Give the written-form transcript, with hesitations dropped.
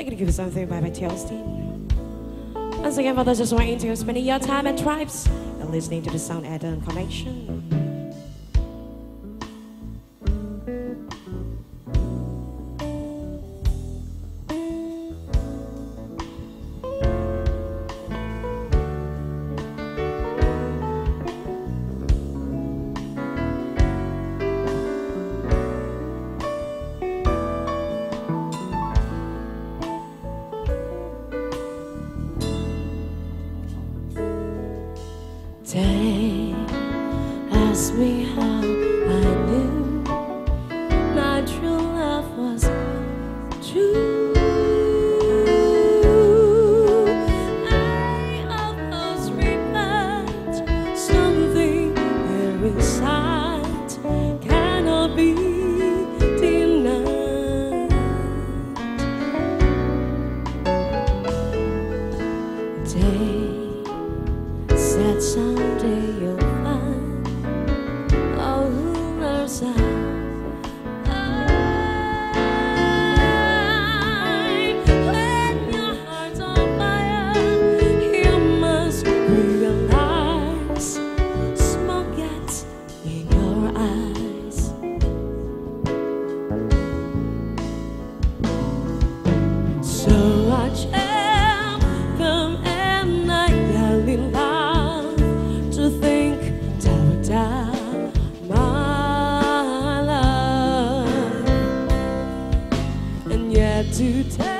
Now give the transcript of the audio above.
We're gonna give you something by TLC. Once again, for those just wanting to spending your time at Tribes and listening to the Sound Adam Connection. They asked me how I knew my true love was true. I almost repent something here inside cannot be denied. They said someday you'll find all who knows when your heart's on fire, you must realize smoke gets in your eyes. So watch come and I yell in loud to think down my life, and yet to tell